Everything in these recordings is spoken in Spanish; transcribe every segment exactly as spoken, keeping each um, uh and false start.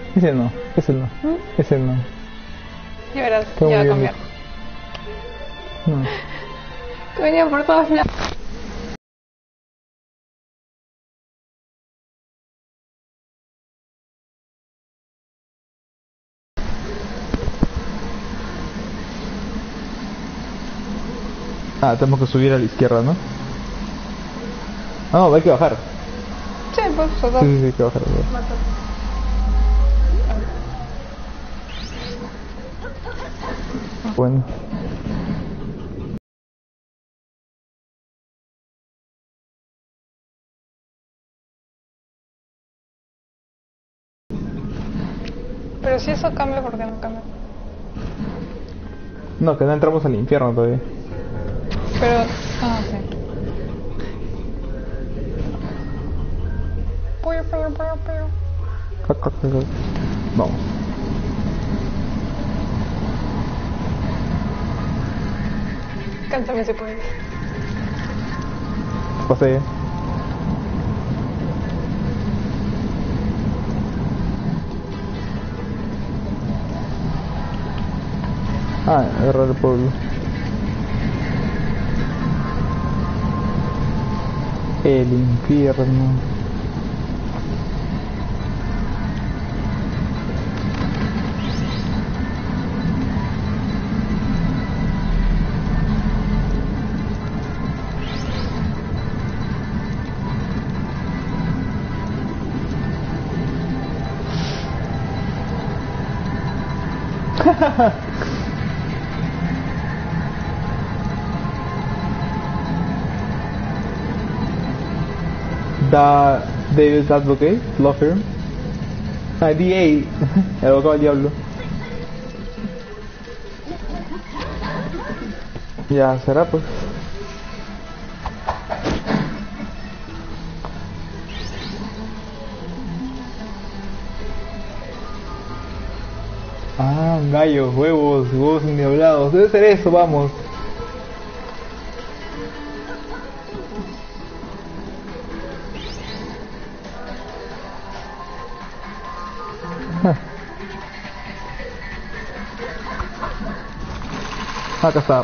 Ese no, ese no, ¿Mm? ese no. Ya verás, Está ya va a muy cambiar. bien. No. Que venía por todos lados. Ah, tenemos que subir a la izquierda, ¿no? Ah, no, hay que bajar. Sí, pues, o sea, Sí, sí, sí, hay que bajar. mato. Bueno. Pero si eso cambia, ¿por qué no cambia? No, que no entramos al infierno todavía. Pero, ah, sí. Pollo, pollo, pollo, pollo. Vamos. Cántame si puedes. Pasé. Ah, agarrar el pueblo. El infierno. Da David's Advocate, Law Firm. Ah, D A, el abogado del diablo. Ya será pues. Ah, gallos, huevos, huevos endiablados. Debe ser eso, vamos. Acá está.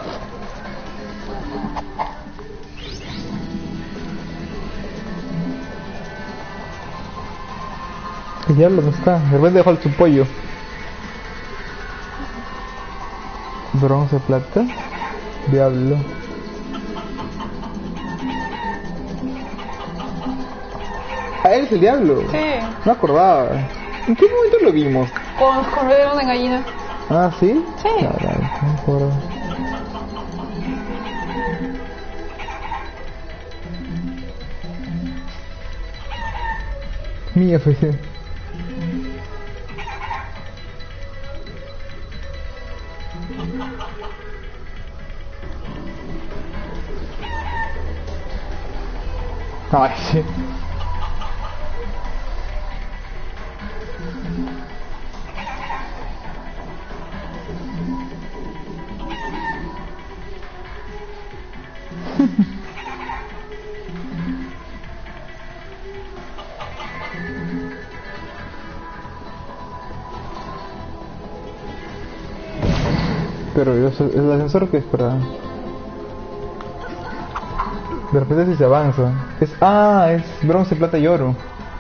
¿Qué diablo no está? De repente dejó su pollo. Bronce, plata. Diablo. Ah, él es el diablo. Sí. No me acordaba. ¿En qué momento lo vimos? Con corredero de gallina. Ah, ¿sí? Sí. Caray, no me acuerdo. Mi F C. Ay, sí. Pero yo sé- el ascensor que es para... De repente si se avanza. Es... Ah, es bronce, plata y oro.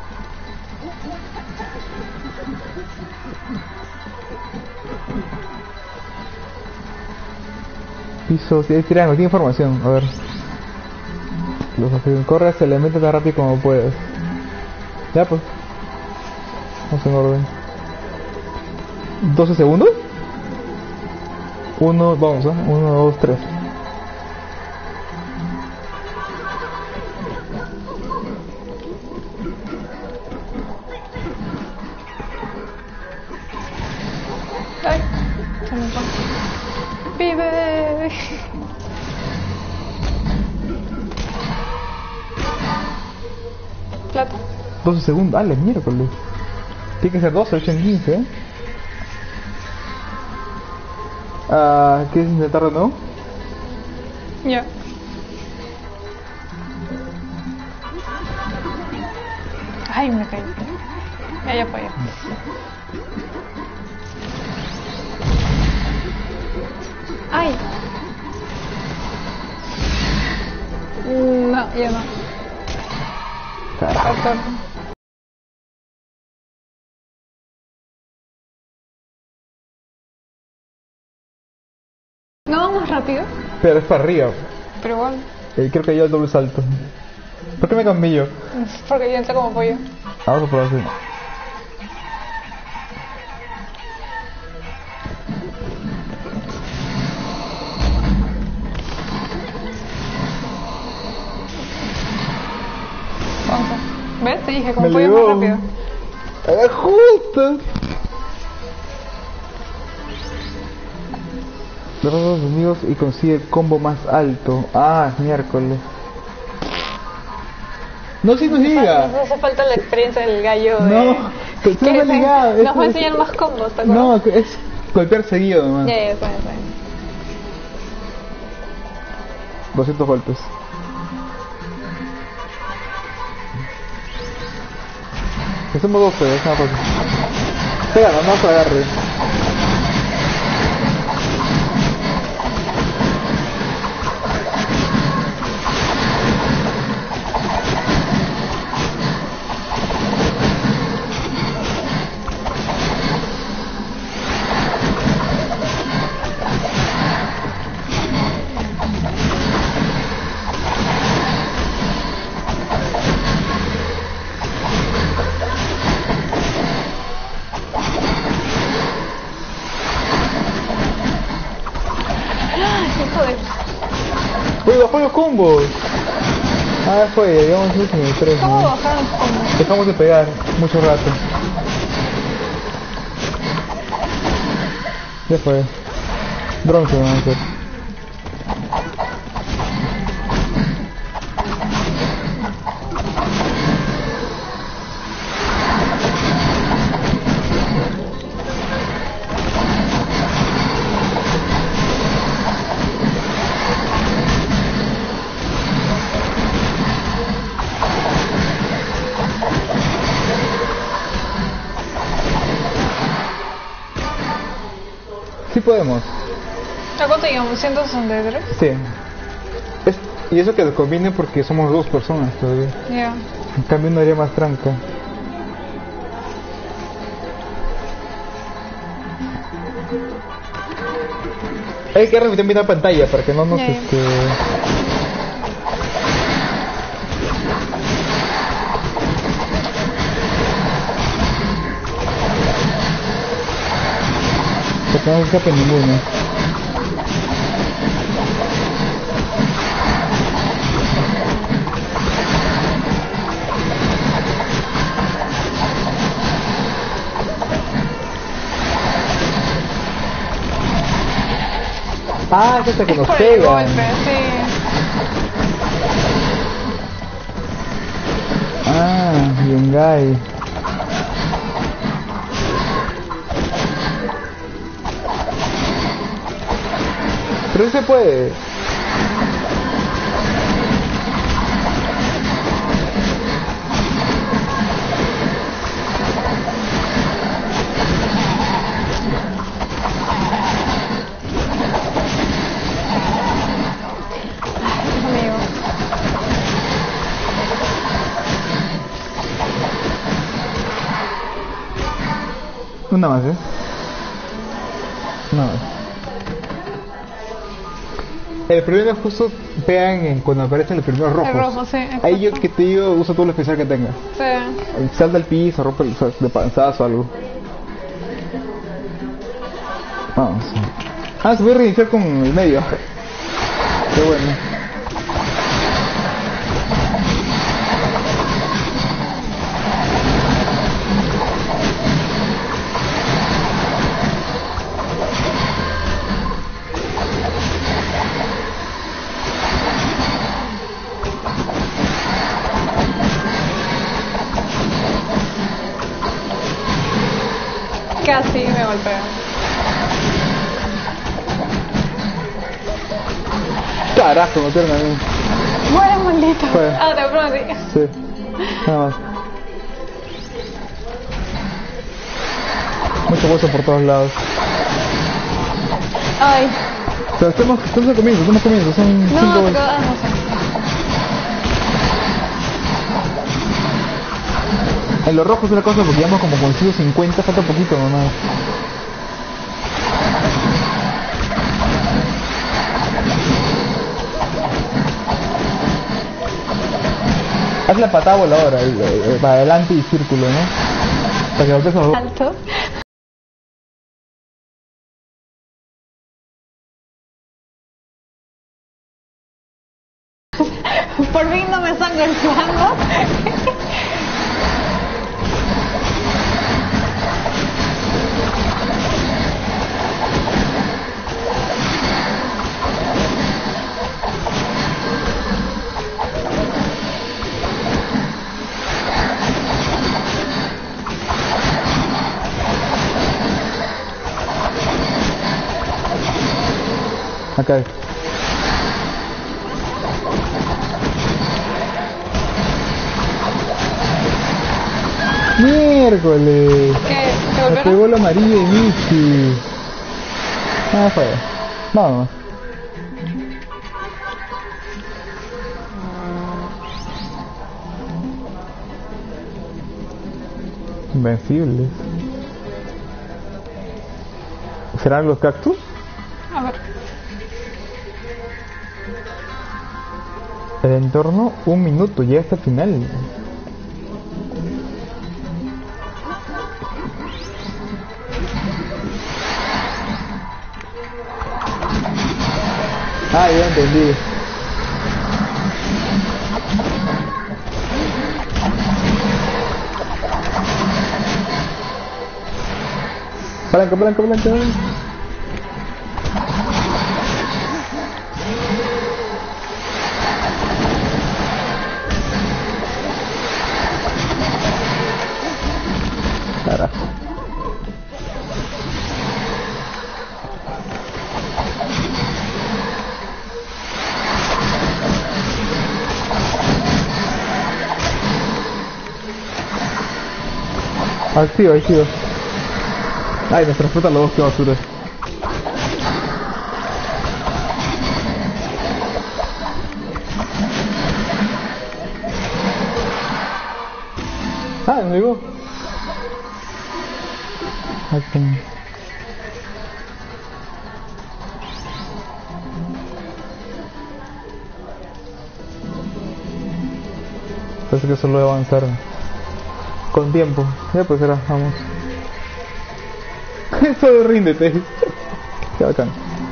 Piso, sí, hay triángulo, tiene información. A ver. Los objetivos. Corre hacia el elemento tan rápido como puedas. Ya pues. Vamos en orden. ¿doce segundos? Uno, vamos, ¿eh? Uno, dos, tres. Ay, se me fue. ¡Vive! Plata. doce segundos. Dale, miércoles. Tiene que ser doce, ocho en quince, ¿eh? Ah, ¿quieres intentar de nuevo? Ya. Ay, me caí. Ya, ya fue. Ya. ¡Ay! No, ya no. Carajo. Doctor. No va más rápido, Pero es para arriba. pero igual. Eh, creo que yo el doble salto. ¿Por qué me cambié yo? Porque yo entré como pollo. Vamos a probar así. Once. ¿Ves? Te dije, como Me pollo ligó. más rápido. ¡Ah, justo! Derrota a los enemigos y consigue el combo más alto. Ah, es miércoles. No significa. Nos hace falta la experiencia del gallo. De... No, que tú me has ligado. Nos va a Esto- enseñar más combos, ¿te acuerdas? No, que es golpear seguido nomás. Ya, ya, está bien, está bien. doscientos golpes. Hacemos doce, es una cosa. Pega, no, no se agarre. Hijo de... Uy, bajó los combos. Ah, ya fue, llegamos al último tres. ¿Cómo ¿no? bajaron los combos? Dejamos de pegar mucho rato. Ya fue. Bronce vamos a hacer. Sí podemos. ¿A cuánto llegamos? ¿ciento sesenta y tres? Sí. Es, y eso que lo combine porque somos dos personas todavía. Ya. En cambio no haría más tranca. Hay que repetir la pantalla para que no nos Ya, ya. este... para que no se escape ninguno. Ah, es esta que Es nos por el pega. golpe, sí. Ah, Yungai. Pero sí se puede. Amigo. Una más, ¿eh? Una más. El primero justo pegan en cuando aparecen los primeros rojos. El rojo, sí. Ahí yo exacto. que te digo, usa todo lo especial que tengas. Sí. Salta al piso, rompe el de panzazo o algo. Vamos. Ah, se puede reiniciar con el medio. Qué bueno. Casi me golpea. Carajo, me pierden a mí. Muere, maldito. Fue. Ah, te prometí. Sí. Nada más. mucho hueso por todos lados. Ay. Pero estamos, estamos al comienzo, estamos al comienzo, son No, cinco pero huesos. ah, no sé. En los rojos es una cosa porque llevamos como con ciento cincuenta, falta poquito nomás. Haz la patada voladora, el- el- el- para adelante y círculo, ¿no? Para que botes los dos. Alto. Por fin no me están golpeando. Acá es. ¡Miércoles! ¿Qué? ¿Te Me golpearon? pegó la amarilla y Michi. Ah, fue. Vamos. Invencibles. ¿Serán los cactus? A ver. El entorno, un minuto, ya hasta el final. Ah, ya entendí. Palanca, palanca, palanca. Carajo. Activo, activo. Ay, me transporta los dos, qué basura. Ah, me llegó. Aquí. Parece que solo avanzar con tiempo. Ya pues será, vamos. Eso de ríndete. Qué bacán.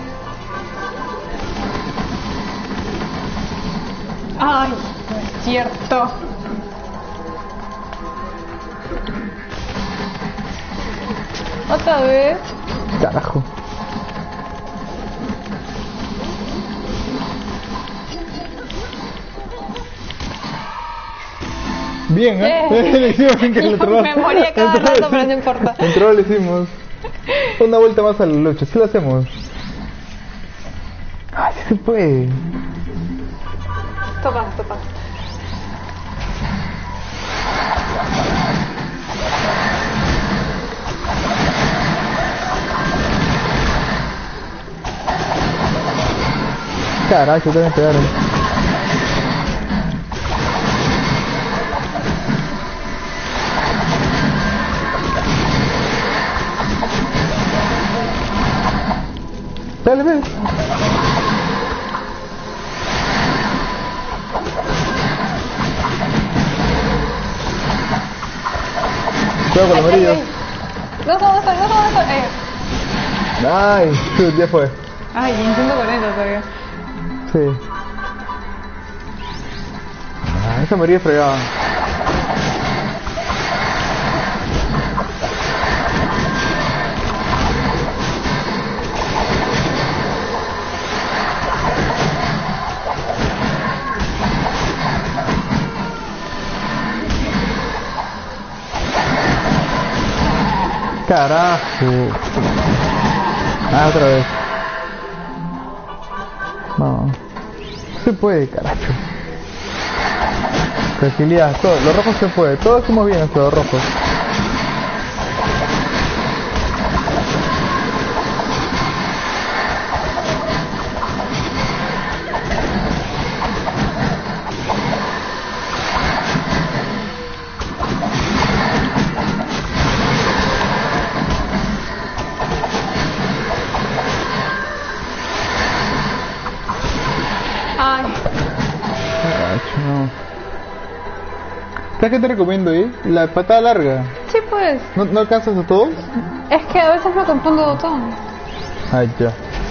Ay, no es cierto. Otra vez. Carajo. Bien, ¿eh? Eh. Le hicimos sin que le entró. Me moría cada rato, pero no importa. Entró, le hicimos. Una vuelta más a la lucha, sí lo hacemos. Ay, sí se puede. Toma, toma. Carajo, te voy a pegar. Dale, ven. Cuidado con los amarillos. No, no, no, no, no, no. Eh. Ay, shoot, ya fue. Ay, intento con esto todavía. Sí. Ah, esa amarilla es fregada. Carajo. Ah, otra vez. No. Se puede, carajo. Tranquilidad, todo. Los rojos se puede. Todos hacemos bien hasta los rojos. ¿Sabes qué te recomiendo, eh? La patada larga. Sí, pues. ¿No, no alcanzas a todos? Es que a veces me confundo botón. Ah, ya.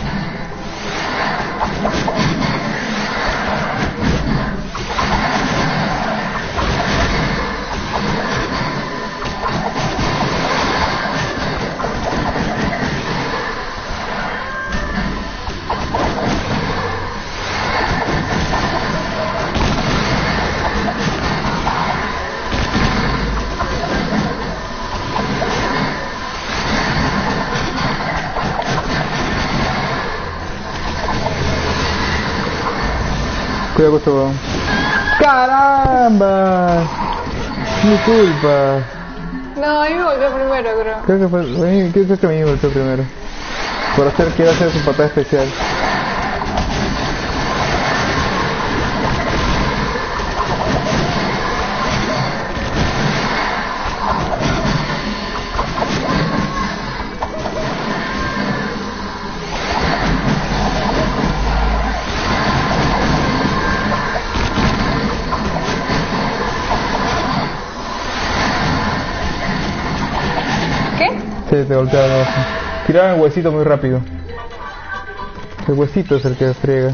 Cuidado con esto, weón. ¡Caramba! Mi culpa. No, a mí me volvió primero, creo. Creo que fue... a mí- Creo que a mí me golpeó primero. Por hacer, quiero hacer su patada especial. ¿Qué? Sí, te golpea de abajo. Tiraban el huesito muy rápido. El huesito es el que friega.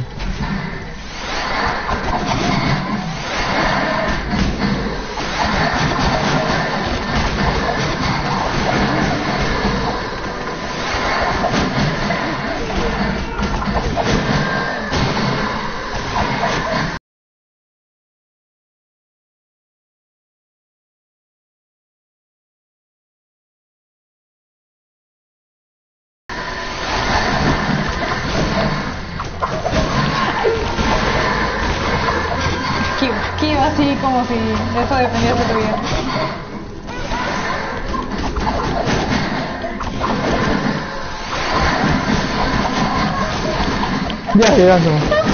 Esquivo, esquivo así como si eso dependiese de tu vida. Ya, llegando.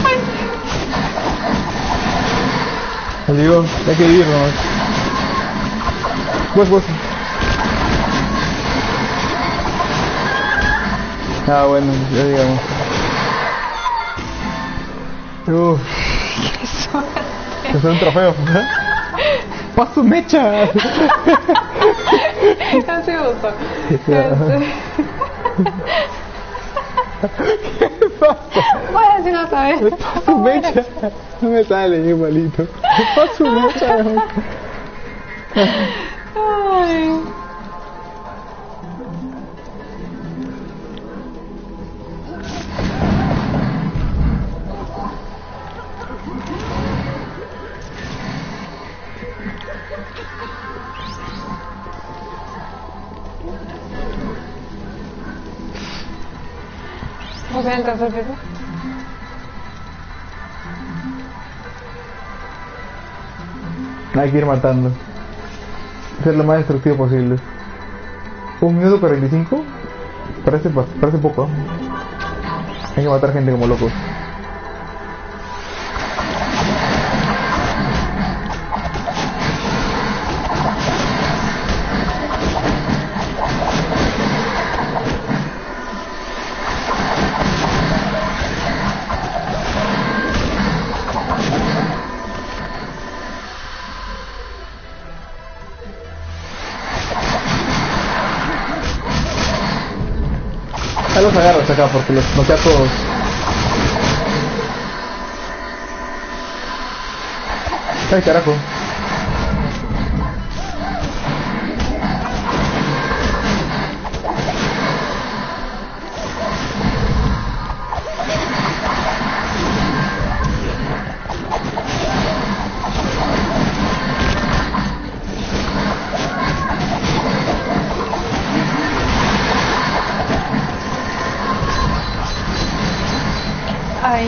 Le digo, hay que vivir nomás. Pues, pues. Ah, bueno, ya digamos. Uff, es un trofeo, ¿eh? ¡Paso mecha! Así me gustó. Ya. Este, ¿Qué pasa? Bueno, si no sabes. ¡Paso mecha! No me sale igualito. ¡Paso mecha! Ay. ¿Vos en el tercer piso? Hay que ir matando. Ser lo más destructivo posible. ¿Un minuto cuarenta y cinco? Parece, pa- parece poco, ¿eh? Hay que matar gente como locos. Ahí los agarras acá porque los noquea a todos. Ay, carajo. Ay.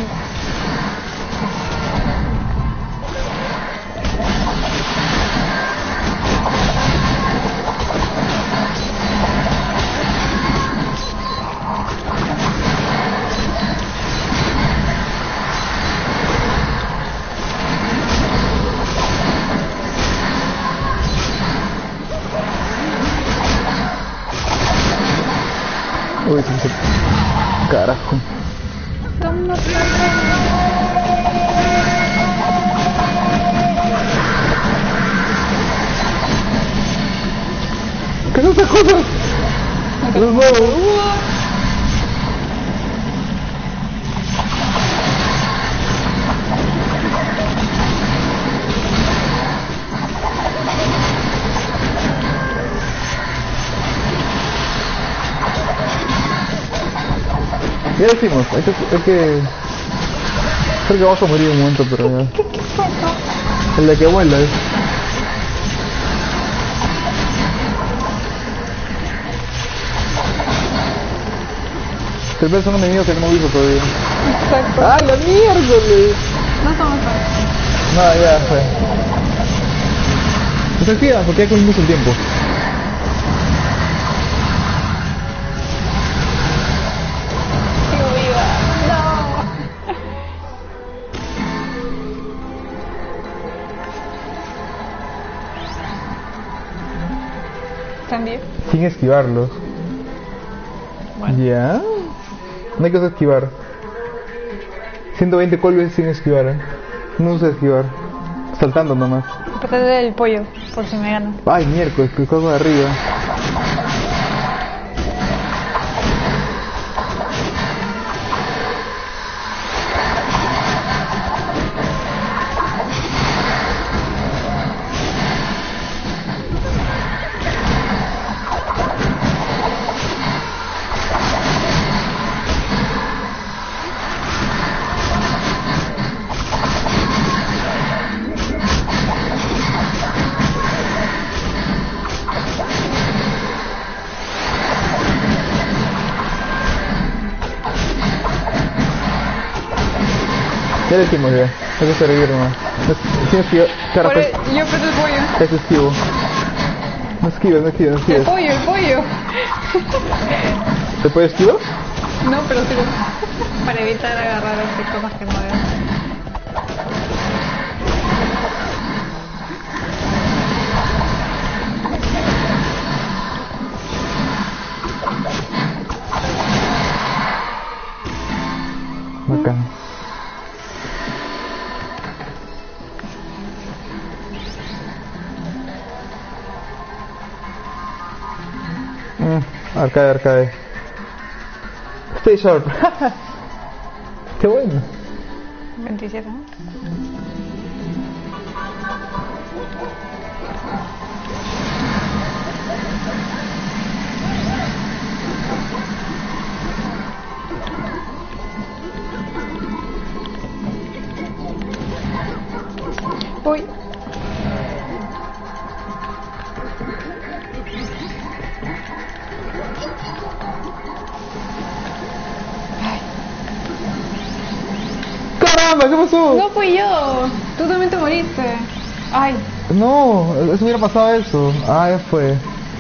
Uy, se me hizo- carajo. Toma, toma. ¿Qué son esas cosas? Los nuevos. Ya decimos, hay que, hay que... Creo que vamos a morir un momento, pero ya. ¿Qué, qué fue eso? El de que vuela, ¿eh? Tal vez son enemigos que no hemos visto todavía. Exacto. ¡Ah, la miércoles! No somos tan. No, ya fue. No se activa porque ya cumplimos el tiempo. Sigo viva. No. Cambié. Sin esquivarlos. Bueno. Ya. No hay que esquivar. ciento veinte colbes sin esquivar, ¿eh? No usa esquivar. Saltando nomás. Traté del pollo, por si me gana. Ay, miércoles, que juego de arriba. Ya le decimos ya, hay que sobrevivir nomás. No, sin esquivar, cara, Por el- pues, yo apreté el pollo. es esquivo. No esquives, no esquives, no El esquives. pollo, el pollo. ¿Te puedes esquivar? No, pero sí. Para evitar agarrar así cosas que mueven. Bacán. Mm, arcade, arcade. Stay sharp. Qué bueno. veintisiete, ¿no? Uy. ¡Caramba! ¿Qué pasó? No fui yo. Tú también te moriste. Ay. No, eso hubiera pasado eso. Ah, ya fue.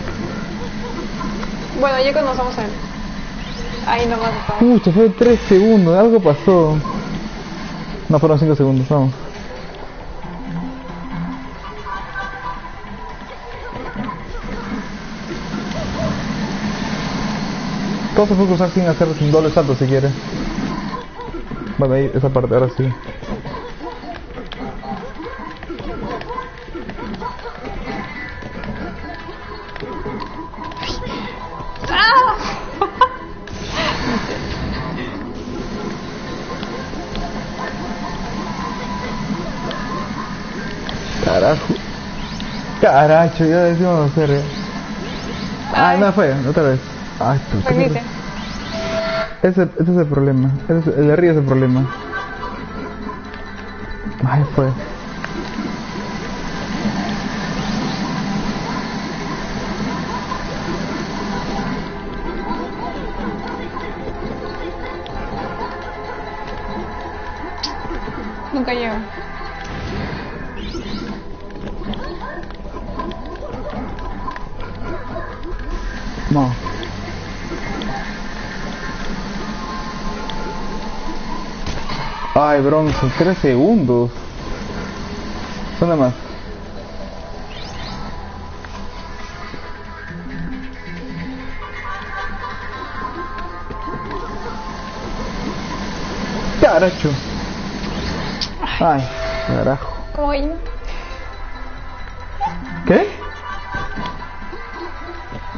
Bueno, ya conocemos a él. Ahí nomás está. Pucha, fue tres segundos, algo pasó. No, fueron cinco segundos, vamos. Todo se puede cruzar sin hacer sin doble salto si quiere. Bueno, ahí, esa parte, ahora sí. Carajo. Caracho, ya decimos hacer. Eh. Ah, Ay. no fue, otra vez. Ay, puta. Reinicia. Ese, ese es el problema. Ese es, el de arriba es el problema. Ay, fue. Nunca llego. No. Ay, bronce, tres segundos. ¿Dónde más? Caracho. Ay, carajo. Uy. ¿Qué?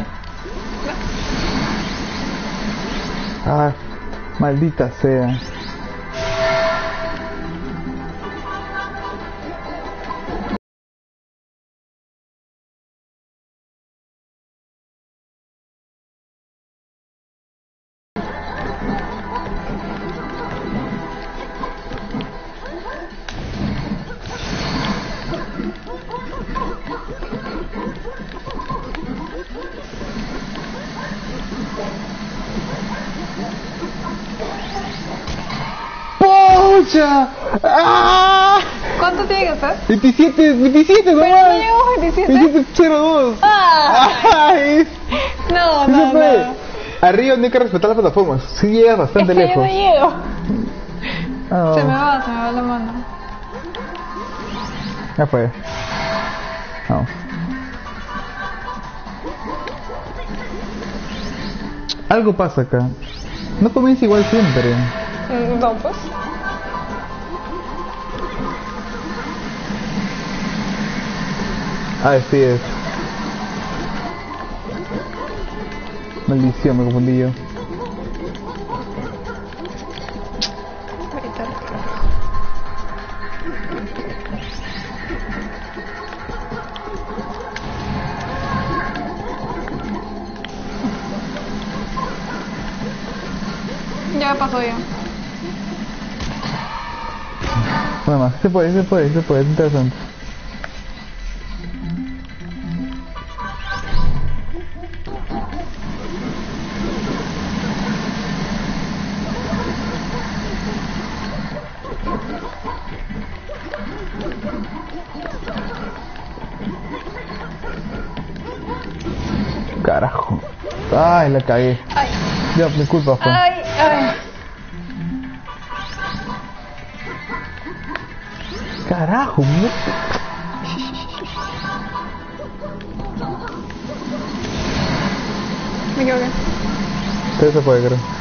Ah, maldita sea. ¡Pocha! ¡Ah! ¿Cuánto tiene que ser? veintisiete, veintisiete, Pero no nomás. llegamos a veintisiete. veintisiete cero dos. ¡Ah! Ay, No, sí no, se puede. no. Arriba no hay que respetar las plataformas. Sí llegas Es bastante que yo lejos. no llego. Ah, Se me va, se me va la mano. ya fue. Vamos. Algo pasa acá. No comienza igual siempre. Mm, No, pues. Ah, sí es. Maldición, me confundí yo. Ahorita. Ya pasó ya. Nada más, se puede, se puede, se puede, es interesante. Carajo. Ay, la cagué. Ay, Ya, mi culpa fue. ay, ay. Carajo, mierda. Me equivoqué. Pero se puede, creo.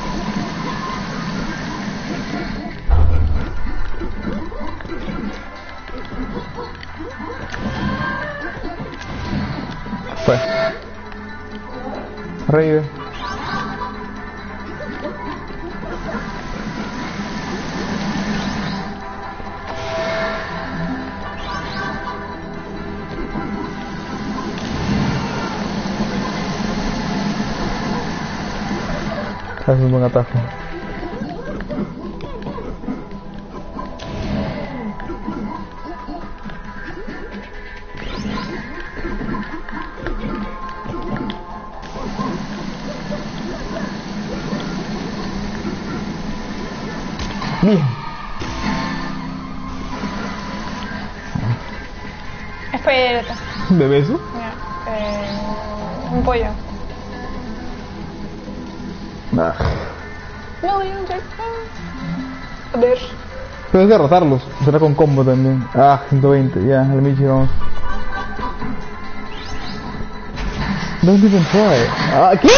Fue. Reír. Es un buen atajo. Bien. Espérate. ¿De beso? Mira, eh, un pollo. Nah. No, yo no sé. A ver. Puedes derrotarlos. Será con combo también. Ah, ciento veinte. Ya, al Michi vamos. Don't even try. Ah, ¿qué?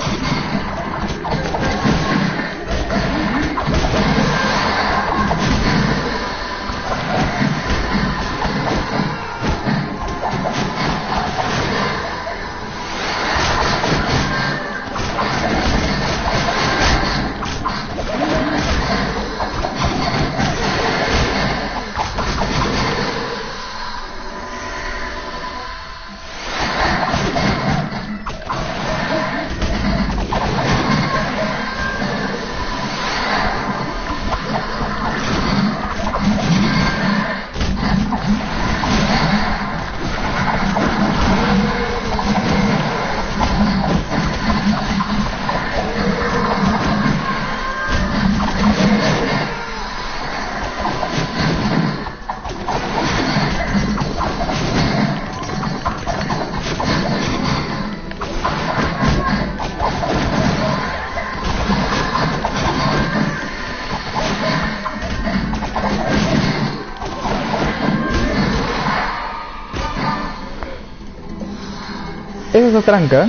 Esa es la tranca.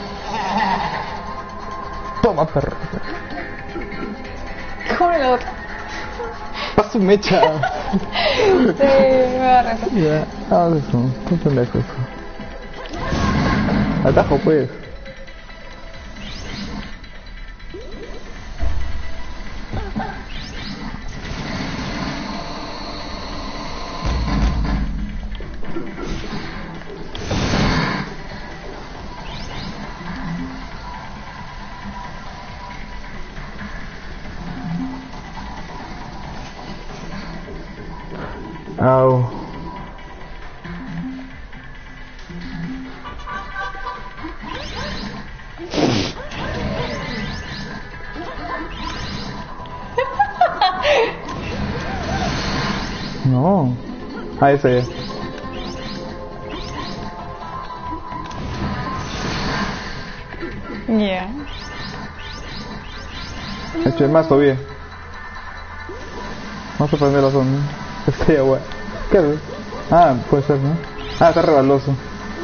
Toma, perro. ¿Cómo el otro? Paso mecha. Sí, me va a rezar. Ya, haz eso. No te lejos. Atajo, pues. Au. No. Ah, ese es. Yeah. Eché más todavía. Vamos a prender la zona. Este agua. ¿Qué es? Ah, puede ser, ¿no? Ah, está rebaloso.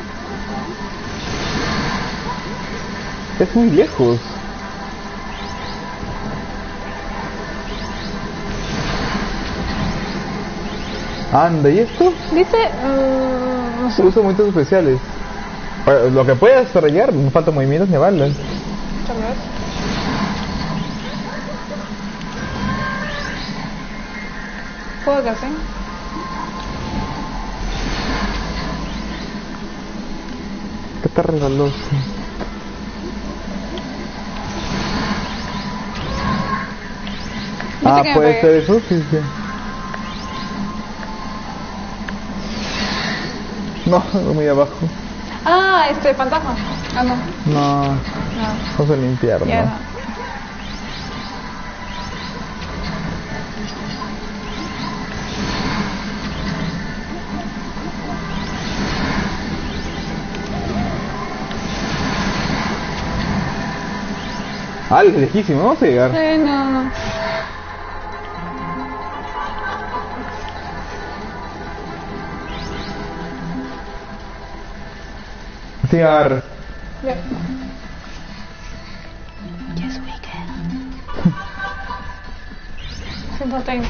Es muy lejos. Anda, ¿y esto? Dice... Uh, Se usa movimientos especiales. Para- Lo que puede estrellar, no falta movimientos ni balas. tal vez. ¿Puedo que sí? ¿Qué está rebaloso? ¿Viste Ah, que me puede pegué? ser eso, sí, sí. No, muy abajo. Ah, este, fantasma. Ah, no. No, No, vamos a limpiar, ya ¿no? no. Ah, es lejísimo, vamos a llegar. Sí, no, no. Sí, agarra. Ya. ciento treinta.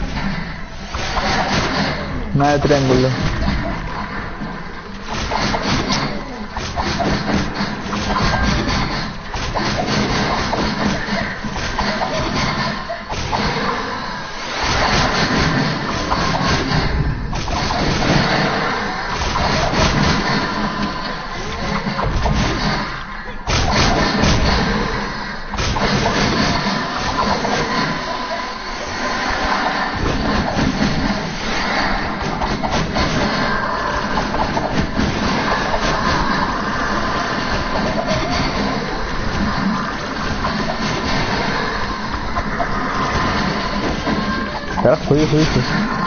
Nada de triángulo. Carajo, subí, subiste.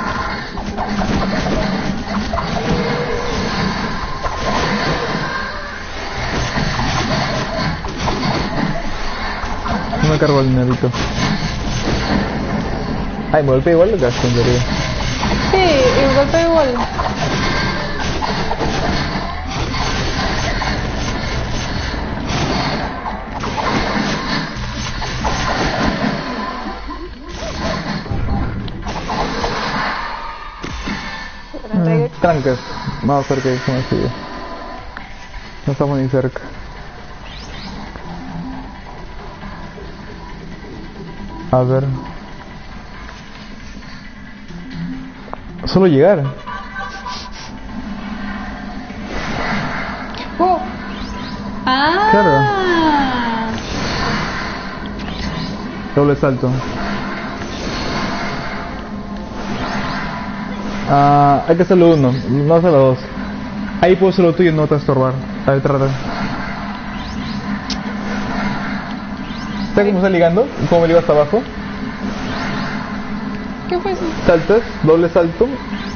No me cargo el dinerito. Ay, me golpeé igual, gasto en teoría. Sí, y golpeo igual. treinta y ocho. Trancas. Vamos a ver qué cómo sigue. No estamos ni cerca. A ver. Solo llegar. Uh. Ah. Claro. Doble salto. Ah, hay que hacerlo uno, no hacerlo dos. Ahí puedo hacerlo tuyo y no te vas a estorbar. A ver, trata. ¿Sabes cómo está ligando? ¿Cómo me ligo hasta abajo? ¿Qué fue eso? Saltas, doble salto.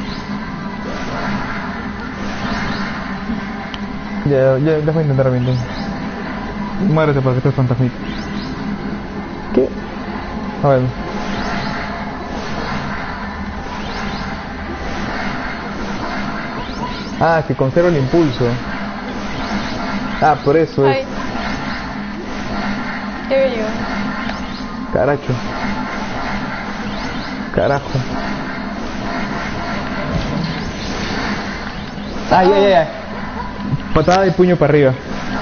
Ya, ya, déjame intentar bien. Muérete para que te fantasmita. ¿Qué? A ver. Ah, que conserva el impulso. Ah, por eso es. Ay. Ya veo yo. Caracho. Carajo. Ah, ya, ya, ya. Patada y puño para arriba.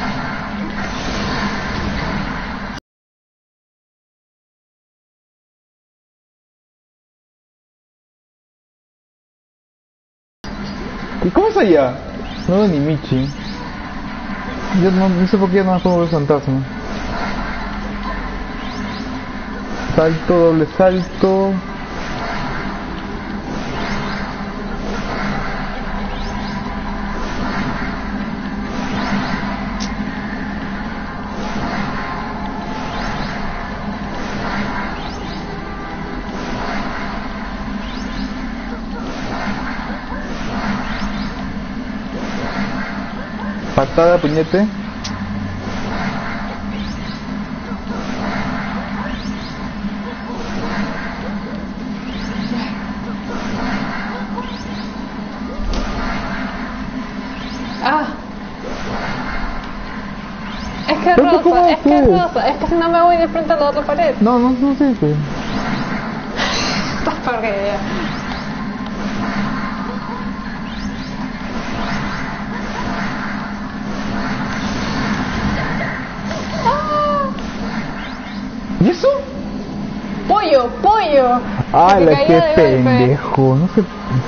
¿Y cómo es allá? No veo ni Michi. Yo no, no sé por qué ya no me puedo ver fantasma. Salto, doble salto. patada, puñete. Ah. Es que es ¿Pero cómo rosa, es que es haces? rosa, es que si no me voy de frente a la otra pared. No, no, no sé, pues. Estás perdida. ¿Y eso? ¡Pollo! ¡Pollo! Ah, Se te la caía que de golpe. pendejo. No sé.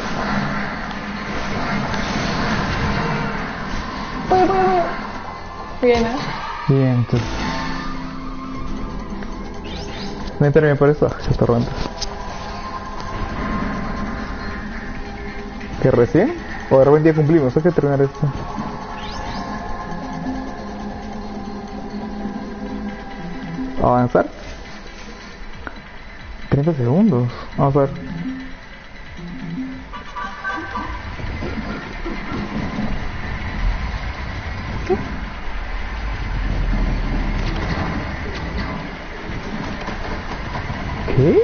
¡Pollo, pollo, pollo! Bien, ¿eh? Bien, entonces. No hay terminé por eso. Ah, ya está robando. ¿Que recién? O de repente ya cumplimos. Hay que terminar esto. ¿Avanzar? treinta segundos. Vamos a ver. ¿Qué?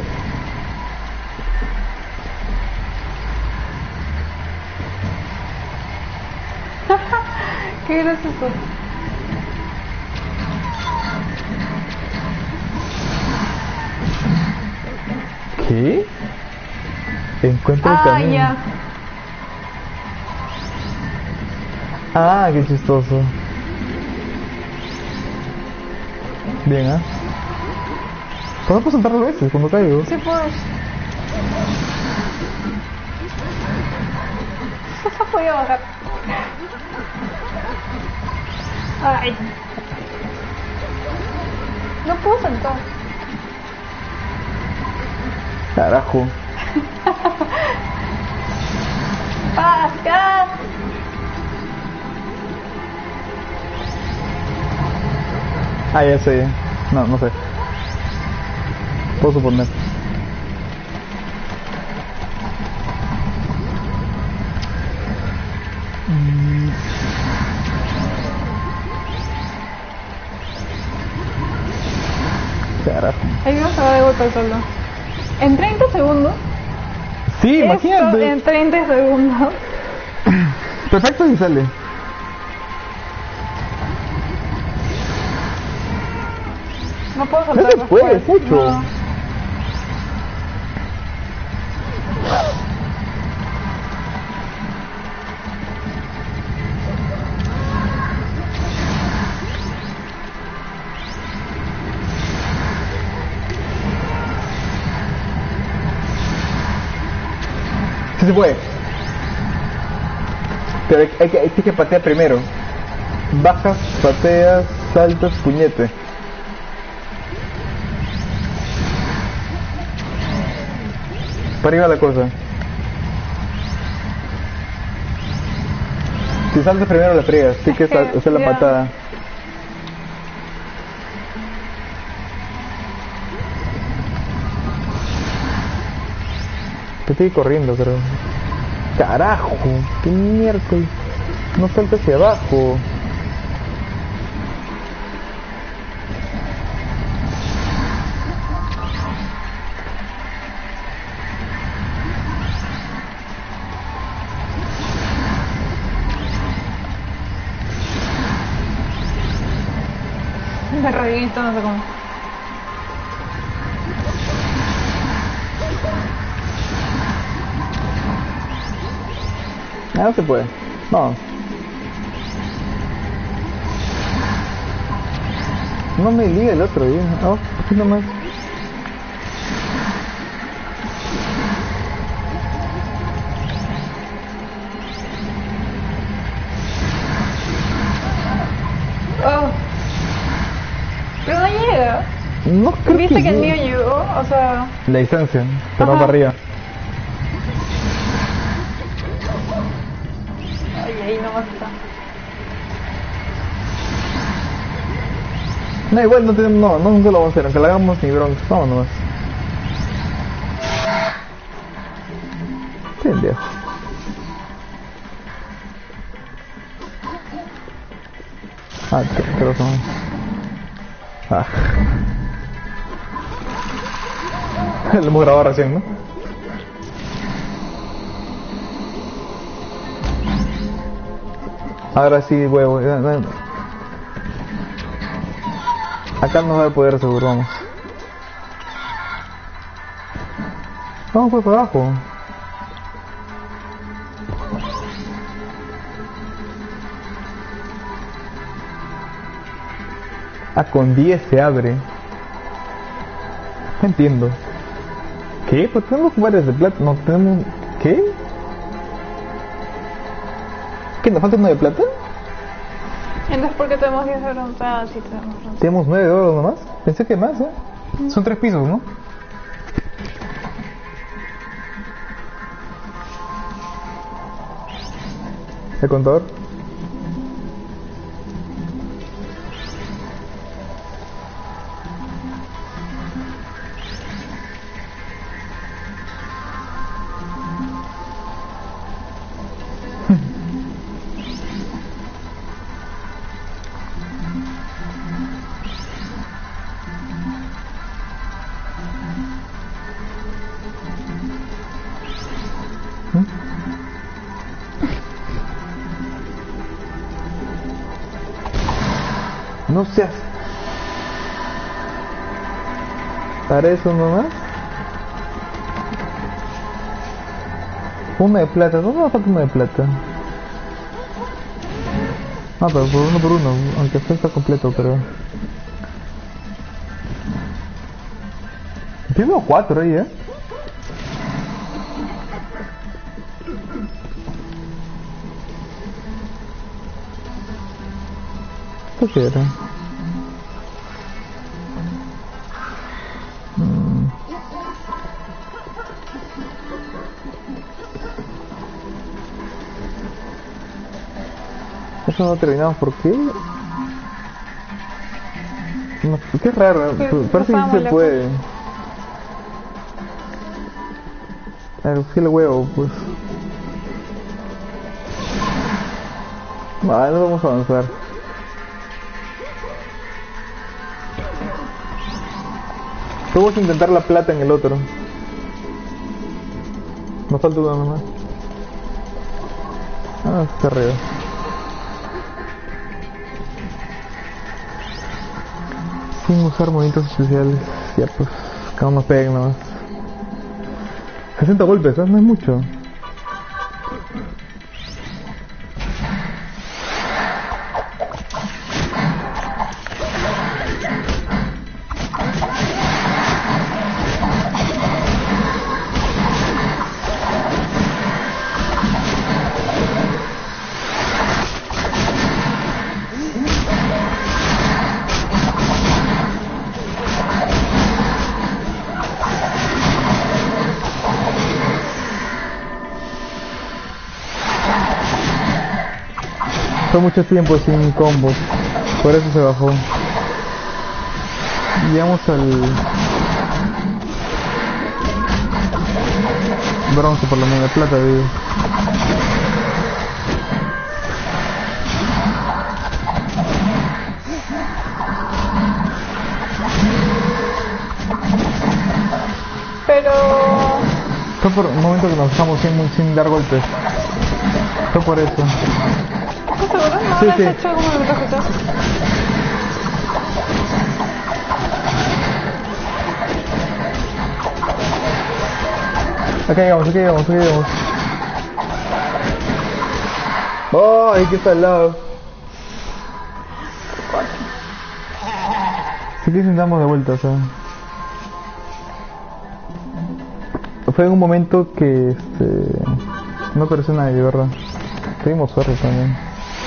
Qué gracioso. ¿Qué? Encuentra el Ah, camino. ya. Ah, qué chistoso. Bien, ¿ah? ¿eh? ¿Puedo puedo saltar dos veces cuando caigo? Sí, pues. Voy a bajar. Ay. No puedo saltar. Carajo. ¡Pasca! Ah, ya sé. No, no sé. Puedo suponer. Mm. Carajo. Ahí no se va de golpe al suelo. En treinta segundos. Sí, Esto imagínate. en treinta segundos. Perfecto y sale. No puedo No saltar se puede, después. mucho. No. Sí se puede. Pero hay, hay que, hay que patear primero. Bajas, pateas, saltas, puñete. Para arriba la cosa. Si saltas primero la friegas, sí que Es que, sal- hacer la ya. patada. Te estoy corriendo, creo. Carajo, qué miércoles. No salta hacia abajo. Me reviento, no sé cómo. Ah, no se puede. No. No me liga el otro día. Oh, aquí nomás. Oh. Pero no llega. No creo ¿Viste que el mío llegue. llegó? O sea... La distancia, pero no Ajá. para arriba. Ay, ahí nomás está. No, igual no tenemos, no, no, nunca lo vamos a hacer, aunque lo hagamos ni bronx, vamos nomás. Pendejo. Ah, qué, qué razón. Ah. Lo hemos grabado recién, ¿no? Ahora sí, huevo. Acá no va a poder seguro, vamos. Vamos pues para abajo. Ah, con diez se abre. No entiendo. ¿Qué? Pues tenemos varias de plata. No tenemos... ¿Qué? ¿Qué? ¿Nos falta uno de plata? Entonces, ¿por qué tenemos diez euros? Ah, sí, tenemos bronce. Tenemos nueve euros nomás. Pensé que más, ¿eh? Mm. Son tres pisos, ¿no? ¿El contador? No seas... ¿Para eso nomás? Una de plata, ¿dónde va a faltar una de plata? Ah, pero por uno por uno, aunque esto está completo, pero... Tengo cuatro ahí, ¿eh? ¿Qué era? Mm. Eso no terminamos, ¿por qué? No, qué raro, sí, parece que sí se puede. A ver, ¿qué le huevo, pues? No, no vamos a avanzar. Vamos a intentar la plata en el otro. Nos falta una nomás. Ah, está arriba. Sin usar movimientos especiales. Ya pues, que no nos peguen nomás. sesenta golpes, ¿eh? No es mucho. Fue mucho tiempo sin combos, por eso se bajó. Llegamos al bronce, por lo menos, plata, digo. Pero... Fue por un momento que nos dejamos sin, sin dar golpes. Fue por eso. ¿Estás seguro? ¿No Sí, lo has sí. hecho como el cajito? Acá llegamos, acá llegamos, acá llegamos. Oh, ahí que está al lado. Si que intentamos de vuelta, o sea. Fue en un momento que este no apareció nadie, ¿verdad? Tuvimos suerte también.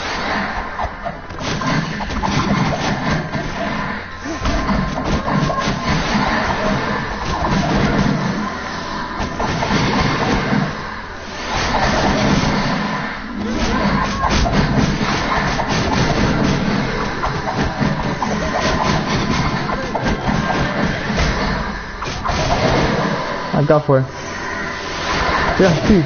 Acá fue. Ya, sí.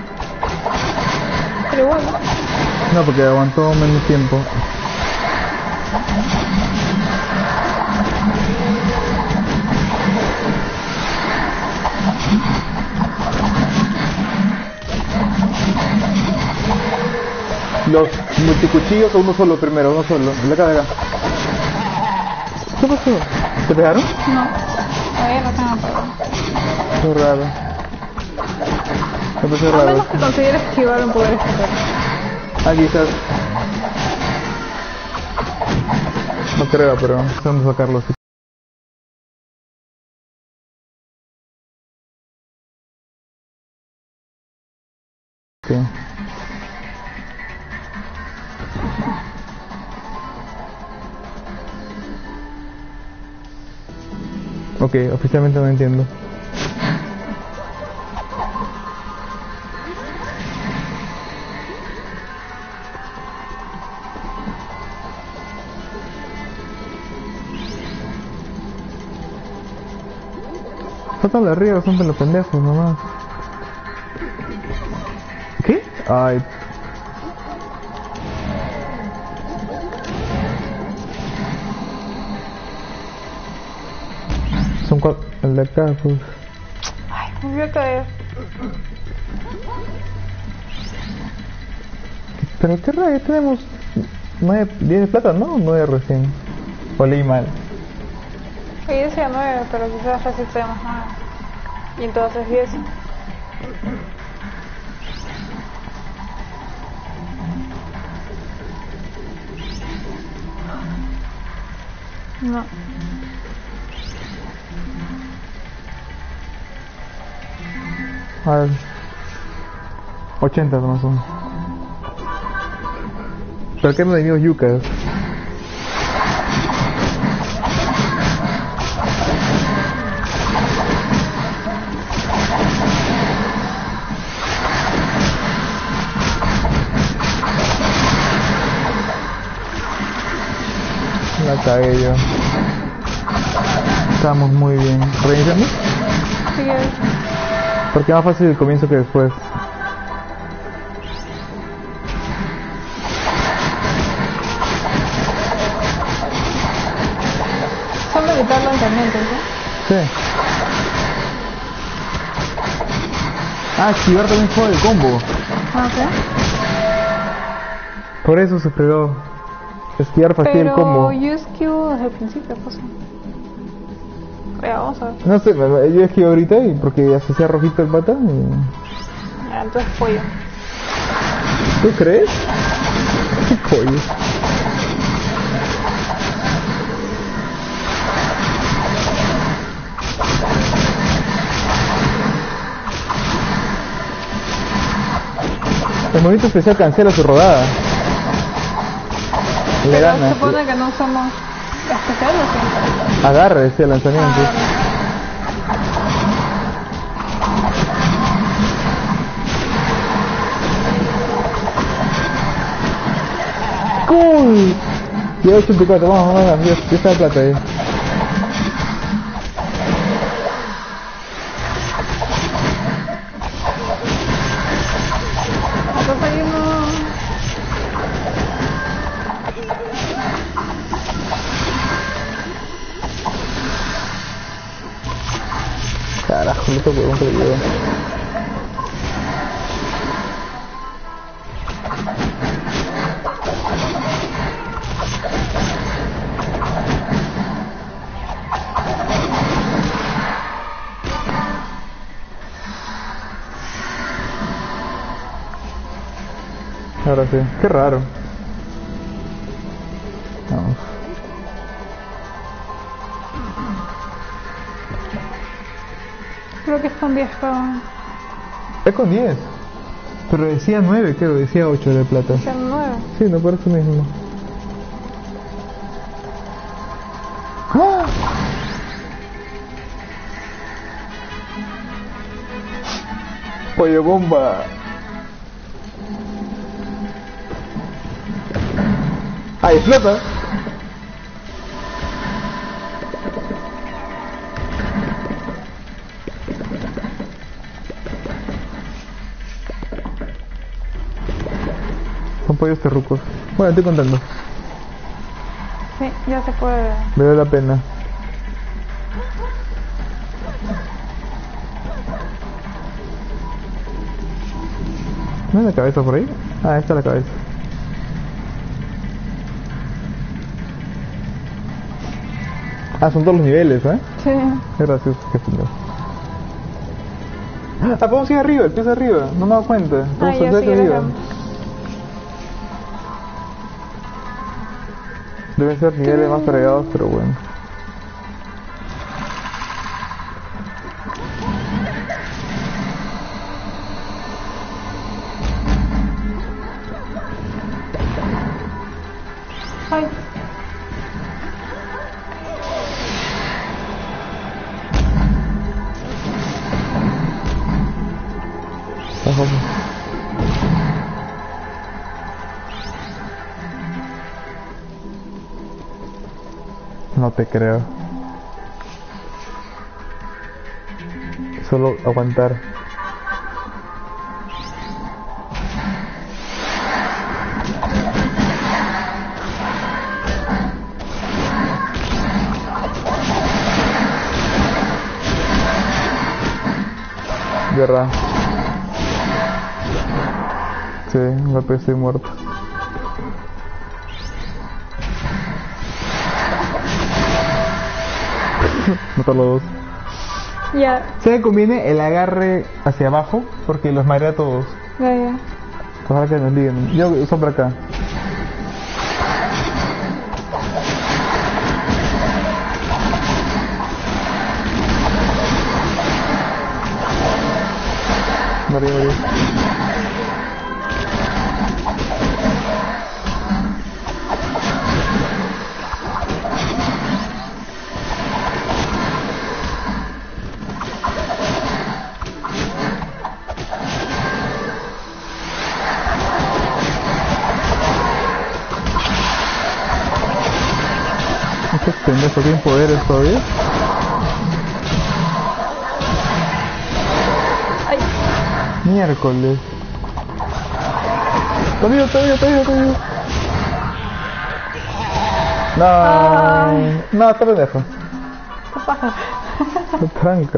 Pero bueno. No, porque aguantó menos tiempo. Los multicuchillos o uno solo primero, uno solo. De acá, de acá. ¿Qué pasó? ¿Te pegaron? No. Todavía no tengo apagado. Qué raro. Me parece A raro. menos que consideres esquivar un poder escapar. Ah, quizás. No creo, pero vamos a sacarlo así. Sí. Ok, oficialmente no entiendo. Faltan de arriba, son de los pendejos nomás. ¿Qué? Ay. Son cuatro. El de acá, pues. Ay, me voy a caer. Pero qué raro, tenemos nueve, diez de plata, ¿no? nueve recién. O leí mal. Ahí decía nueve, pero quizás resistemos nueve. Y entonces diez. No. A ver. ochenta más son. ¿Pero qué me venimos yucas? La cagué yo. Estamos muy bien. ¿Reiniciamos? Sí, Porque es más fácil el comienzo que después. son de evitar lanzamientos, ¿no? Sí. Ah, esquivar también fue el combo. Ah, ok. Por eso se pegó. Esquivar fastidia el combo. Pero yo esquivo desde el principio, cosa. Ya, vamos a ver. No sé, yo esquivo ahorita y porque ya se hacía rojito el pata y... Ya, entonces pollo. ¿Tú crees? ¿Qué pollo? El movimiento especial cancela su rodada. Le Pero gana. se supone que no somos especiales, ¿sí? Agarra ese lanzamiento. Ah, ¡Cool! Ya ochenta y cuatro, vamos, vamos, vamos, ya, ya está la plata ahí. entonces hay uno... Carajo, no te puedo que le llevo. Ahora sí, qué raro. Vamos. Creo que es con diez cada Es con diez. Pero decía nueve, creo, decía ocho de plata. son nueve. Sí, no por eso mismo. ¡Ah! Pollo bomba. ¡Ay, explota! Son pollos terrucos. Bueno, estoy contando. Ya se puede. Vale la pena. ¿No hay la cabeza por ahí? Ah, esta es la cabeza. Ah, son todos los niveles, ¿eh? Sí. Qué gracioso, qué señor. Ah, podemos ir arriba, el pie es arriba, no me he dado cuenta. Ah, Podemos ya hacer sí, que arriba. grabamos. Deben ser niveles más fregados, pero bueno. Ay. Ojo. No te creo. Solo aguantar. ¿Verdad? Sí, un golpe estoy muerto. Matar los dos. Ya. Se me conviene el agarre hacia abajo porque los marea a todos. Ya, ya. Ojalá que nos liguen. Yo sombra acá. Morí, morí. Estos pendejos tienen poderes todavía. Ay. Miércoles. Todavía, todavía, todavía, todavía. No, Ay. no, está pendejo. ¿Qué pasa? Se tranca.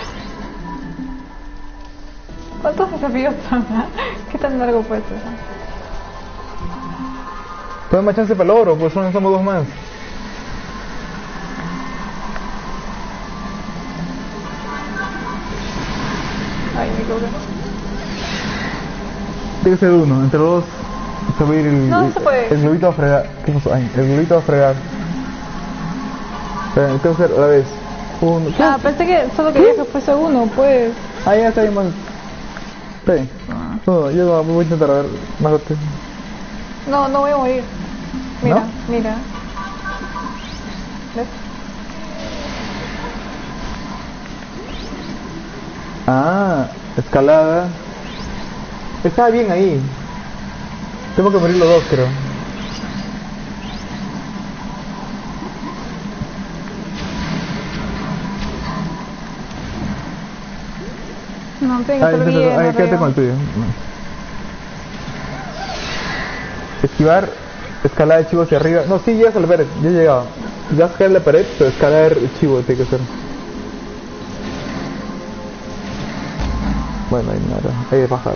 ¿Cuántos desafíos son? ¿Qué tan largo puede ser? Todavía más chance para el oro, pues son somos dos más. Ay, me equivoqué. Tiene que ser uno, entre los dos se va a ir el, No, el, se puede. el globito va a fregar. ¿Qué pasó? Ay, el globito va a fregar. Espera, tengo que hacer a la vez. Uno. ¿Qué? Ah, pensé que solo quería que fuese uno, pues. Ah, ya está bien, más. Esperen. No, yo voy a intentar a ver más rápido. No, no voy a morir. Mira, ¿No? mira. ¿Ves? Ah, escalada. Estaba bien ahí. Tengo que morir los dos, creo. No, tengo que Ah, estar intenta- bien ah, quédate arriba. con el tuyo. Esquivar, escalar el chivo hacia arriba. No, sí, llegas a la pared, ya he llegado. Ya has caer la pared, pero escalar el chivo tiene que hacer. Bueno, ahí nada, hay que bajar.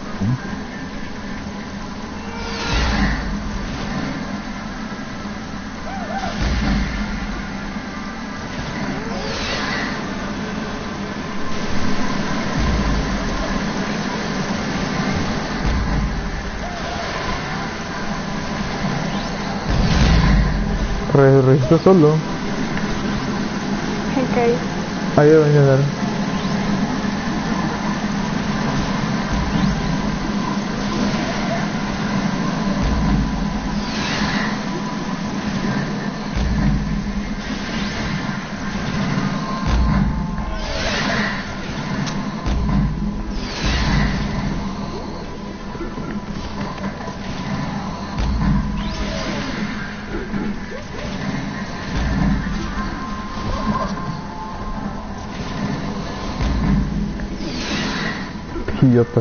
Re, registro solo. Ok. Ahí debe llegar. Idiota.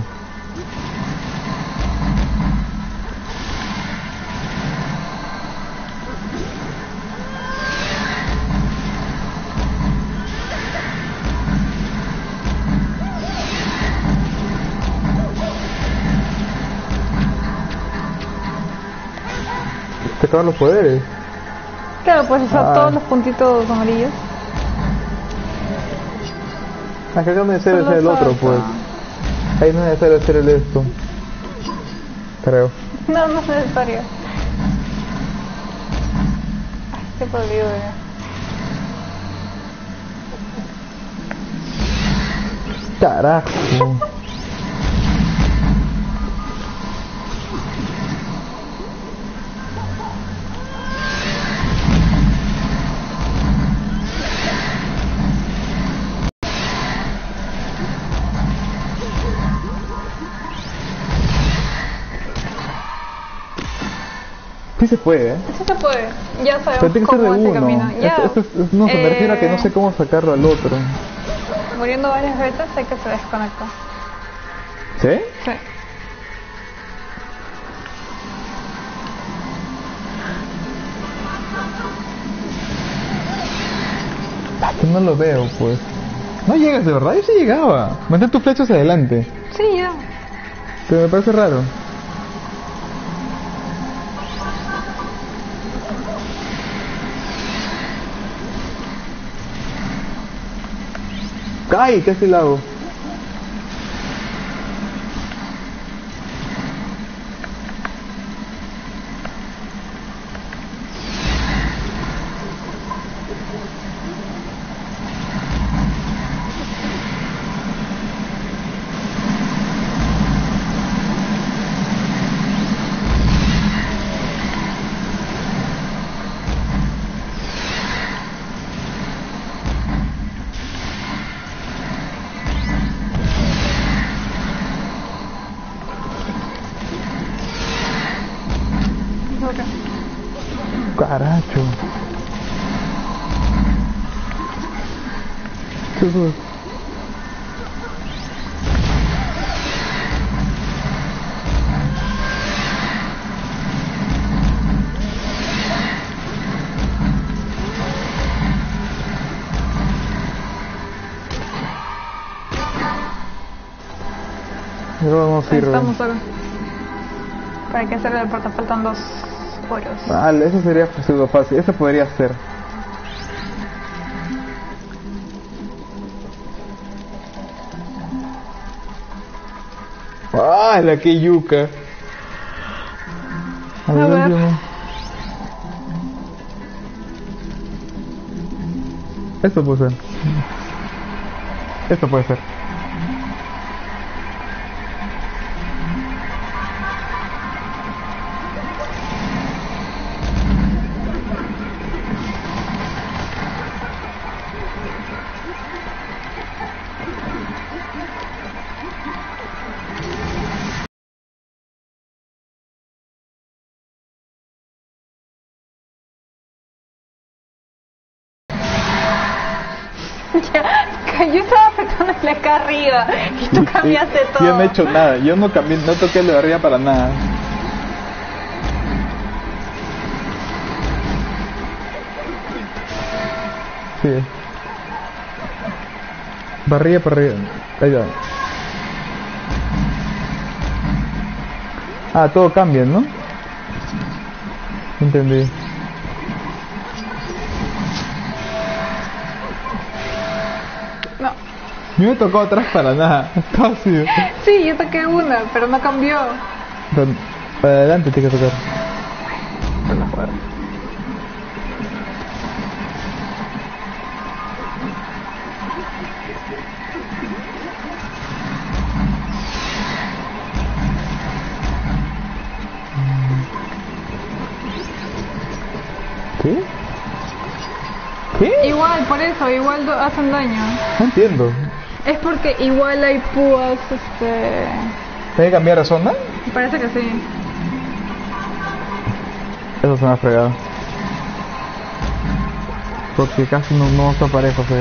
activar los poderes. Claro, puedes usar Ah. todos los puntitos amarillos. Acá no es necesario Solo hacer el otro, salta. pues. Ahí no es necesario hacer el esto. Creo. No, no es necesario. Ay, qué perdido, eh. Carajo. Sí se puede, ¿eh? Sí se puede. Ya sabemos Pero tiene que ser de cómo es el uno. camino. Ya. Esto, esto es- no, se me refiere a que no sé Eh, cómo sacarlo al otro. Muriendo varias veces sé que se desconecta. ¿Sí? Sí. Que no lo veo, pues. No llegas de verdad, yo sí llegaba. Mantén tus flechas adelante. Sí, ya. Pero me parece raro. ¡Ay! Casi la hago. Ok. Caracho. ¿Qué fue? Pero no Ahí sirve. estamos ahora. Para que hacer el puerta faltan dos poros. Vale, eso sería pseudo fácil. Eso podría ser. ¡Ah, la que yuca! A ver, A ver. último. Esto puede ser. Esto puede ser. Ya, yo estaba afectándole acá arriba y tú cambiaste Y- y- todo. Yo no he hecho nada. Yo no cambié, no toqué lo de arriba para nada. Sí. Barriga para arriba. Ahí va. Ah, todo cambia, ¿no? Entendí. No. Yo me tocó atrás para nada. Casi. Sí, yo toqué una, pero no cambió. Pero, para adelante tienes que tocar. Bueno, joder. ¿Qué? ¿Qué? Igual, por eso, igual do- hacen daño. No entiendo. Es porque igual hay púas, este... ¿Tiene que cambiar de zona? Parece que sí. Eso se me ha fregado. Porque casi no, no está parejo, ¿sí?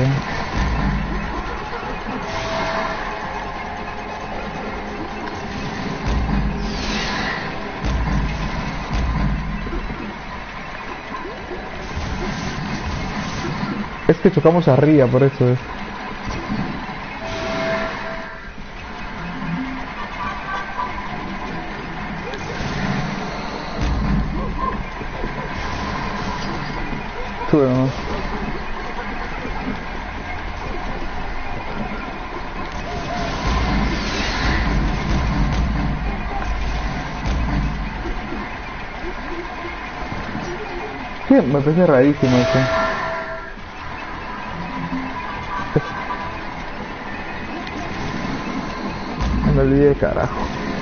Es que chocamos arriba, por eso es. que me parece rarísimo eso. Me olvidé de carajo.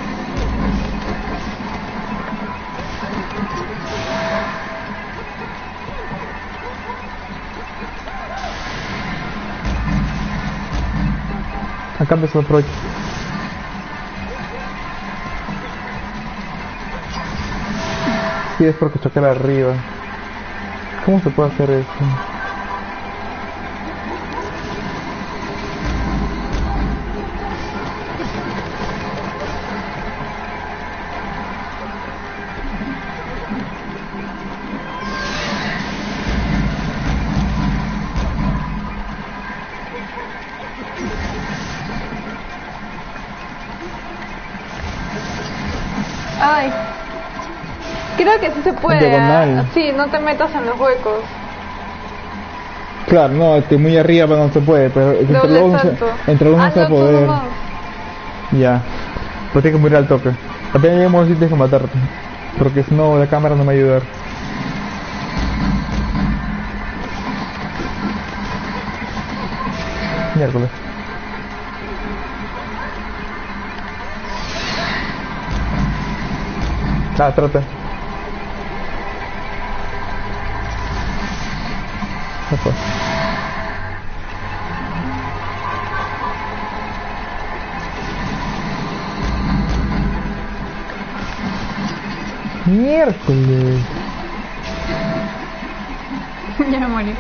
Acá empezó el proyecto. Sí, es porque choqué arriba. ¿Cómo se puede hacer eso? Ay. Creo que sí se puede. Diagonal. ¿Ah? Sí, no te metas en los huecos. Claro, no, este muy arriba no se puede, pero entre Doble los salto. entre los Ah, se va a no, tú poder. nomás. Ya. Pues tienes que morir al toque. Apenas lleguemos así tienes que matarte. Porque si no la cámara no me va a ayudar. Miércoles. Ah, trata. Opa. Miércoles. Ya me morí.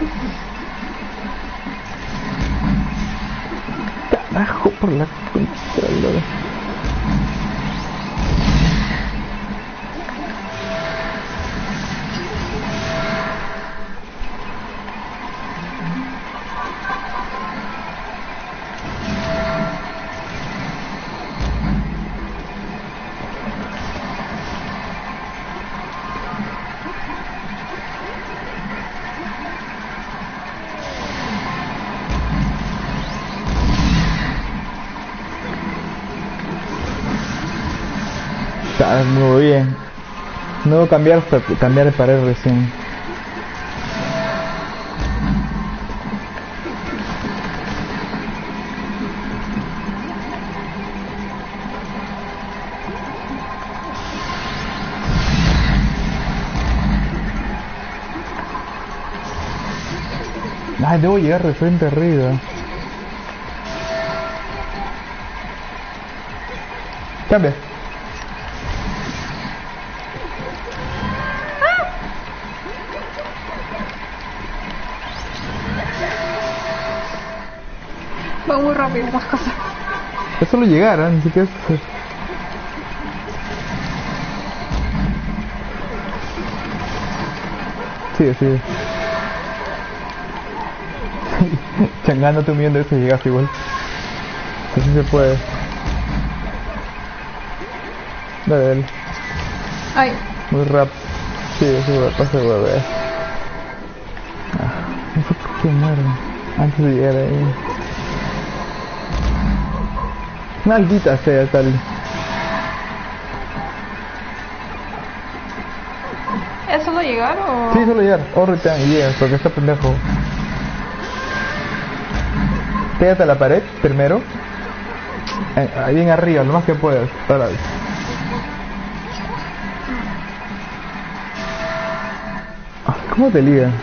Carajo por la concha de la- Está muy bien. No voy a cambiar hasta cambiar de pared recién. Ay, debo llegar de frente arriba. Cambia. Va muy rápido las cosas. Es solo llegar, ¿eh? Ni siquiera es... Sigue, sigue. Changándote un millón de veces llegaste igual. Así se puede. Dale, dale. Ay. Muy rápido. Sí, sí, pasa de huevea. Ah, no sé por qué muero antes de llegar ahí. Maldita sea, tal. ¿Es solo llegar o...? Sí, solo llegar. Ahorita y llegas, porque está pendejo. Pégate a la pared primero. Eh, ahí en arriba, lo más que puedas. Para. Ah, ¿cómo te ligan?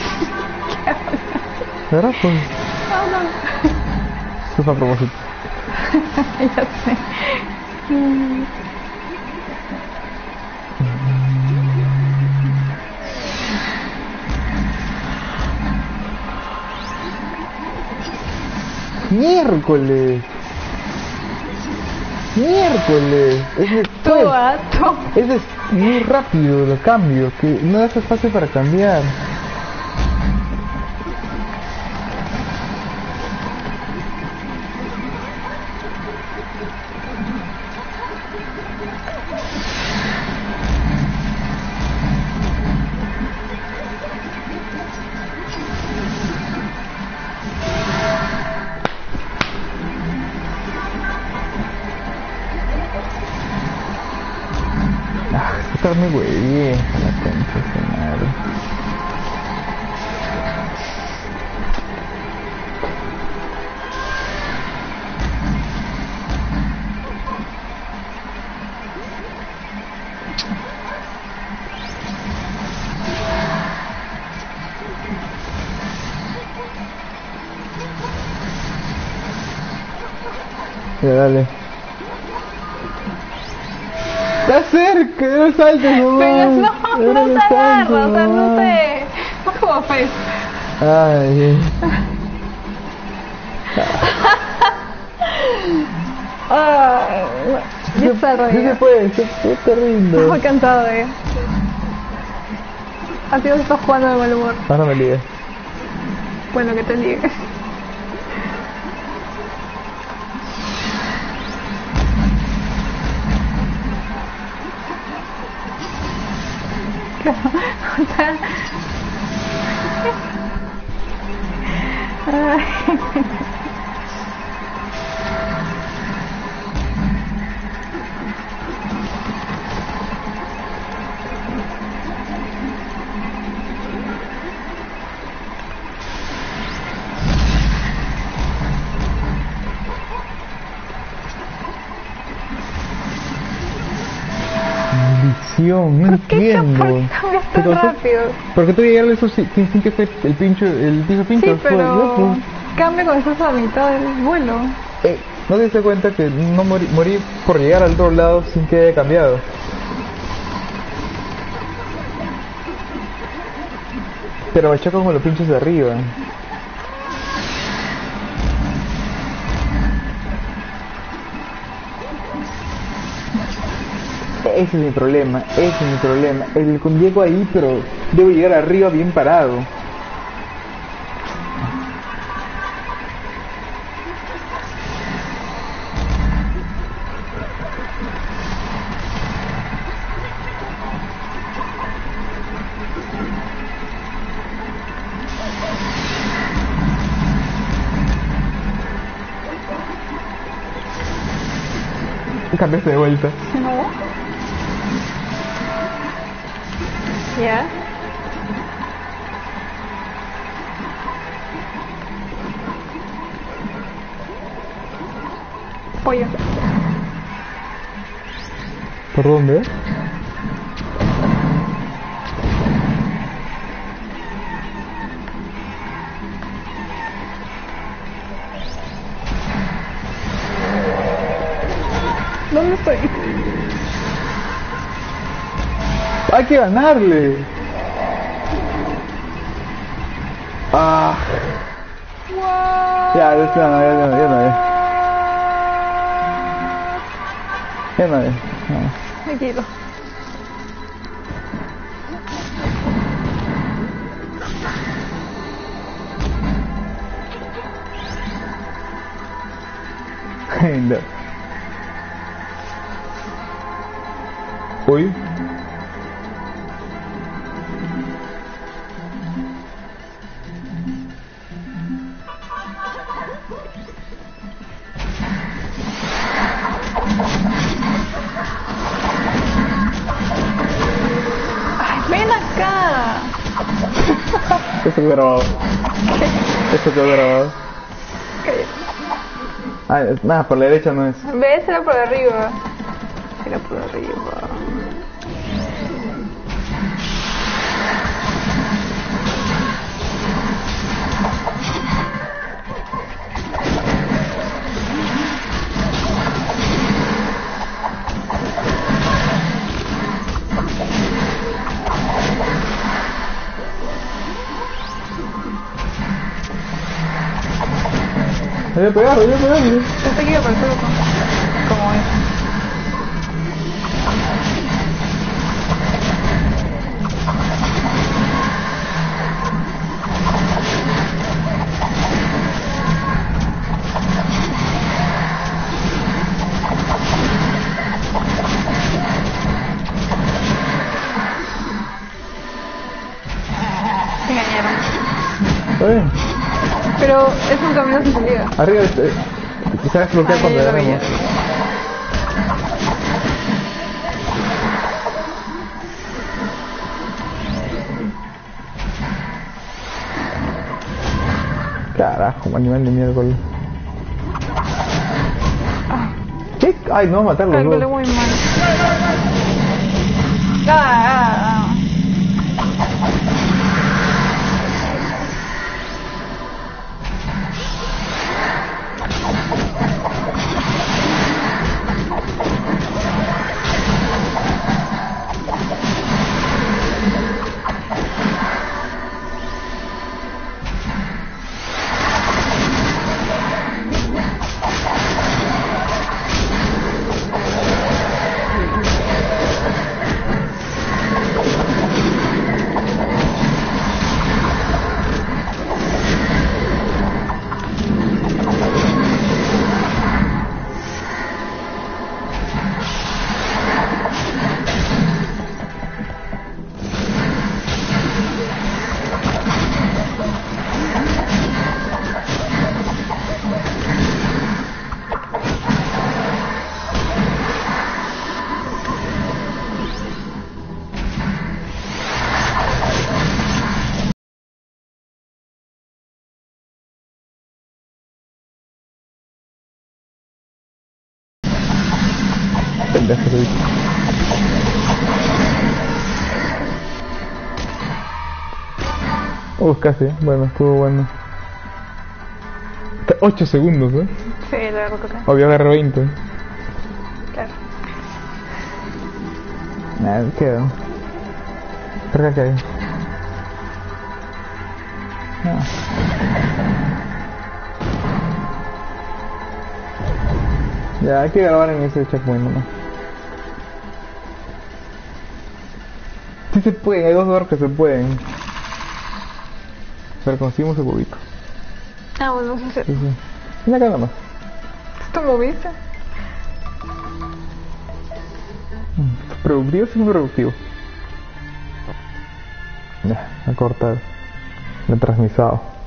¿Verdad? Pues. No, no. Eso fue a propósito. Ya sé. Mm. Miércoles. Miércoles. Es después. Tú, ah, tú. Es des- muy rápido el cambio, que no hace espacio para cambiar. Ah, está muy güey, la concha de su madre. Ya, dale. ¡Está cerca! ¡No saltes, mamá! Pero no, Ahora no te agarra, o sea, no mamá. te... No como pez. Ay, Ay, ya está sí se reído. puede, se puede, te rindo. Estaba cansado de... A ti no estás jugando de mal humor. Ahora me lié. Bueno, que te ligue. O sea... Ay. Maldición, no ¿Por qué entiendo. ¿Por qué cambias ¿Qué tan cosa? rápido? Porque tú llegaste a esos sin que fue el pincho, el piso pincho. Sí, fue- pero no, pues. cambia cuando estás a mitad del vuelo. Eh, ¿no te diste cuenta que no morí, morí por llegar al otro lado sin que haya cambiado? Pero me choco con los pinchos de arriba. Ese es mi problema, ese es mi problema. El, llego ahí, pero debo llegar arriba bien parado. Cambiaste de vuelta. No. Ya. Pollo. ¿Por dónde? ¿Dónde estoy? Hay que ganarle. Ah, Wow. ya, ya, ya, no, ya, no, ya, no, ya. Ya no, ya. No. Me quito. No. Uy. Ay, ven acá. Eso quedó grabado. Eso quedó grabado. Cállate. Ah, es- nada, por la derecha no es. ¿Ves? Era por arriba. Era por arriba. Me voy a pegar, me voy a pegar. Yo te quiero por el truco. Como es. Me engañaron. Está bien. Pero es un camino sin salida. Arriba, eh, quizás bloquear Ahí cuando lo vi. ganemos. Carajo, animal de miércoles. ¿Qué? Ay, no, matarlos Calculé dos. muy mal. Ah, ah, ah. pendejo ese bicho. Uh, casi, bueno, estuvo bueno. ocho segundos, ¿eh? Sí, la verdad que sí. Obvio agarré veinte. Claro. Nada, quedo. Cerca que hay. Ah. Ya, hay que grabar en ese checkpoint nomás. Sí se pueden, hay dos doors que se pueden. Pero conseguimos el huevito. Ah, bueno, no sé. Sí, sí. Ven acá nomás. ¿Tú moviste? Mm, ¿Productivo? Sí, productivo. Ya, a cortar. El transmisado.